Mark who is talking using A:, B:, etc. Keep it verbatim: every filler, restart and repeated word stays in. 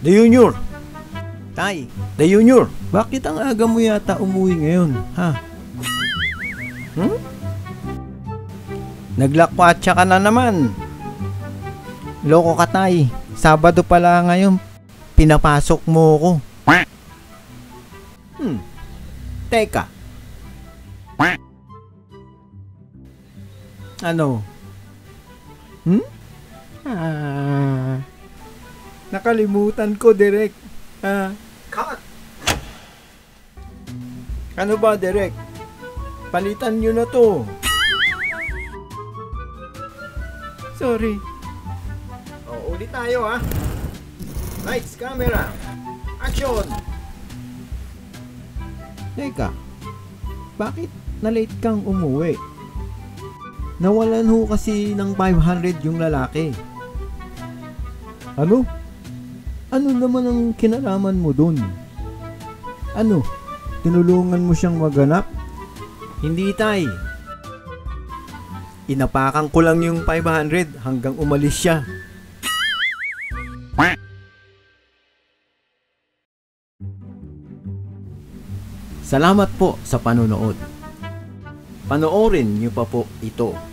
A: The Junior! Tay, The Junior! Bakit ang aga mo yata umuwi ngayon, ha? Hmm? Naglakwatsa ka na naman. Loko ka, Tay. Sabado pala ngayon. Pinapasok mo ko. Hmm. Teka. Ano? Hmm? Ah. Nakalimutan ko, Direk. Ah. Cut! Ano ba, Direk? Palitan nyo na to. Sorry. O, ulit tayo, ha? Lights, camera. Action! Teka, bakit na-late kang umuwi? Nawalan ho kasi ng five hundred yung lalaki. Ano? Ano naman ang kinalaman mo dun? Ano? Tinulungan mo siyang maganap? Hindi, Tay. Inapakan ko lang yung five hundred hanggang umalis siya. Salamat po sa panonood. Panoorin niyo pa po ito.